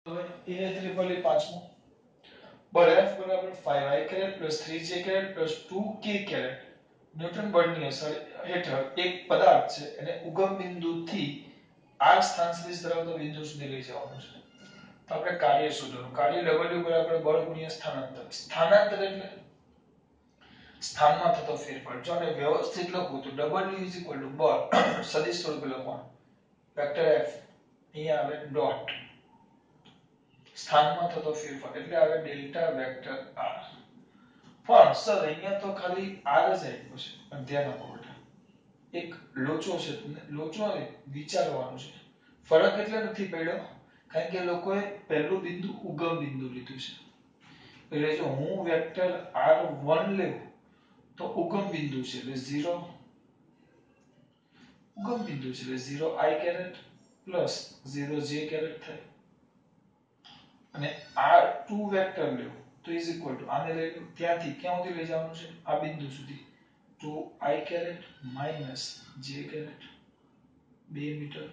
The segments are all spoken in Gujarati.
હવે a ત્રિપલ એ પાંચમો બળ F બરાબર 5i caret plus 3j caret plus 2k caret newton બળની અસર હેઠળ એક પદાર્થ છે એને ઉગમ બિંદુથી r સ્થાન સદિશ ધરાવતા બિંદુ સુધી લઈ જવાનું છે. તો આપણે કાર્ય શોધવાનું. કાર્ય W બરાબર બળ ગુણ્યા સ્થાનાંતર. સ્થાનાંતર એટલે સ્થાનમાં થતો ફેરફાર. જો આને વ્યવસ્થિત લખું તો W બળ સદિશ સ્વરૂપે લખવાનું. વેક્ટર F અહીંયા આવે ડોટ સ્થાનમાં થતો ફેરફાર એટલે આવે ડેલ્ટા વેક્ટર r. પણ સર અહીંયા તો ખાલી r જ આપ્યું છે. પણ ધ્યાન આપો બેટા. એક લોચો છે, લોચો વિચારવાનું છે. ફરક એટલે નથી પડ્યો કારણ કે લોકોએ પહેલું બિંદુ ઉગમ બિંદુ લીધું છે. એટલે જો હું વેક્ટર r1 લેવું તો ઉગમ બિંદુ છે એટલે 0 ઉગમ બિંદુ છે એટલે 0i caret plus 0j caret થાય. અને r2 વેક્ટર લેવું તો ઇઝ ઇક્વલ ટુ આને લઈ લો ત્યાંથી ક્યાં સુધી લઈ જવાનું છે આ બિંદુ સુધી 2i caret minus j caret 2 metre.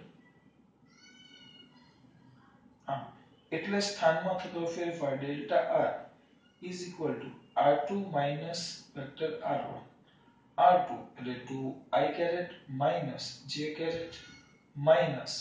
હા એટલે સ્થાનમાં થતો ફેરફાર delta r is equal to r2 minus vector r1 r2 એટલે 2i caret minus j caret minus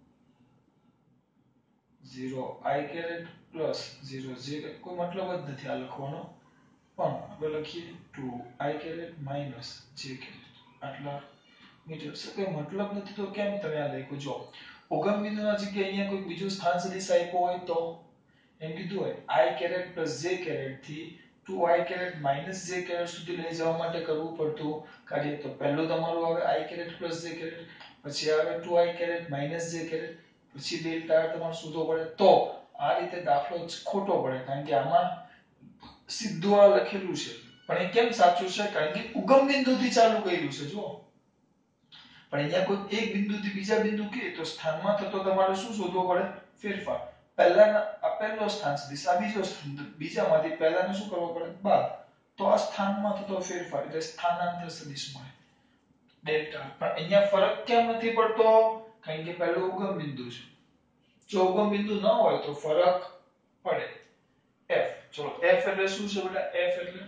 0i caret plus 0j કોઈ મતલબ જ નથી આ લખવાનો પણ આપણે લખીએ 2i caret minus j caret આટલા મીટર. કોઈ મતલબ નથી તો કેમ તમે આ લખ્યું? જો ઉગમ બિંદુના જગ્યાએ અહીંયા કોઈ બીજું સ્થાન સદિશ આપ્યો હોય તો એમ કીધું હોય i caret plus j caret થી 2i caret minus j caret સુધી લઈ જવા માટે કરવું પડતું કાર્ય. તો પહેલું તમારું આવે i caret plus j caret, પછી આવે 2i caret minus j caret, પછી ડેલ્ટા r તમારે શોધવો પડે. તો આ રીતે દાખલો ખોટો પડે કારણ કે આમાં સીધું આ લખેલું છે પણ એ કેમ સાચું છે કારણ કે ઉગમ બિંદુથી ચાલુ કર્યું છે. જો પણ અહીંયા કોઈ એક બિંદુથી બીજા બિંદુ કે તો સ્થાનમાં થતો તમારે શું શોધવો પડે? ફેરફાર. પહેલાના આ પહેલો સ્થાન સદિશ, આ બીજો સ્થાન, બીજામાંથી પહેલાને શું કરવો પડે? બાદ. તો આ સ્થાનમાં થતો ફેરફાર એટલે સ્થાનાંતર સદિશ મળે ડેલ્ટા. પણ અહીંયા ફરક કેમ નથી પડતો? કારણ કે પહેલો ઉગમ બિંદુ છે. જો ઉગમ બિંદુ ન હોય તો ફરક પડે. f ચલો f એટલે શું છે બેટા? f એટલે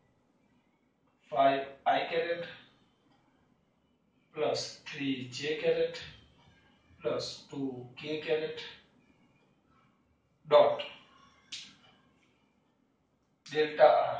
5i caret plus 3j caret plus 2k caret dot delta r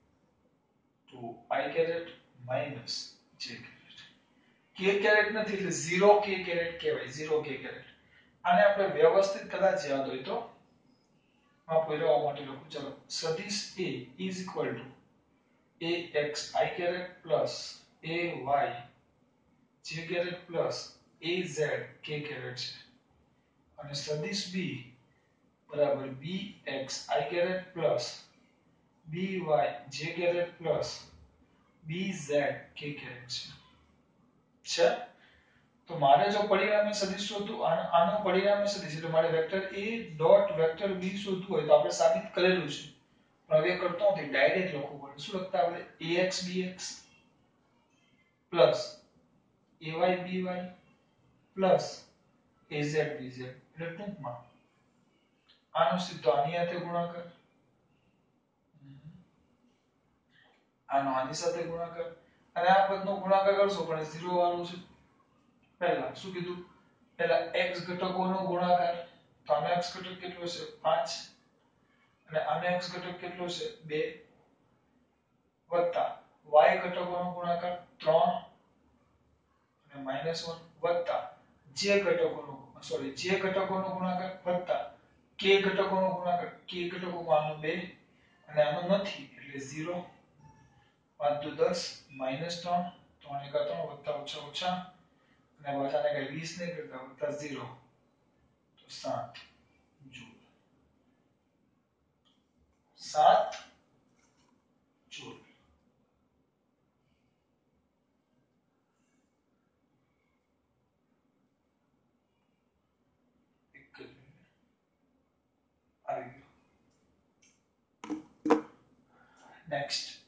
2i caret minus j caret. k caret નથી એટલે 0k કેરેટ કહેવાય. 0k caret. આને આપણે વ્યવસ્થિત કદાચ યાદ હોય તો આ પુરાવા માટે લખું. ચલો સદિશ a is equal to axi caret plus ay j caret plus az k caret છે. અને સદિશ b બરાબર bxi caret plus by j caret plus bz k caret છે. તો મારે જો પરિણામી સદિશ શોધવું આનો પરિણામી સદિશ એટલે મારે vector a dot vector b શોધવું હોય તો આપણે સાબિત કરેલું છે. પણ હવે કરતો નથી, ડાયરેક્ટ લખવું પડે. શું લખતા આપણે? ax bx plus ay by plus az bz એટલે ટૂંકમાં આનો સીધો આની સાથે ગુણાકાર, આનો આની સાથે ગુણાકાર અને આ પદનો ગુણાકાર કરશો પણ 0 વાળું છે. પહેલા શું કીધું? પહેલા x ઘટકોનો ગુણાકાર. તો આનો x ઘટક કેટલો છે? 5 અને આનો x ઘટક કેટલો છે? 2 વત્તા y ઘટકોનો ગુણાકાર 3 અને -1 વત્તા j ઘટકોનો ગુણાકાર વત્તા k ઘટકોનો ગુણાકાર. k ઘટકોમાં આનો 2 અને આનો નથી એટલે 0 5 દુ 10 -3 3 એકા 3 વત્તા ઓછા ઓછા અને પાછાને કઈ 20 નહીં કરતા વત્તા 0 તો 7 જૂલ. 7 જૂલ. આવી ગયો. નેક્સ્ટ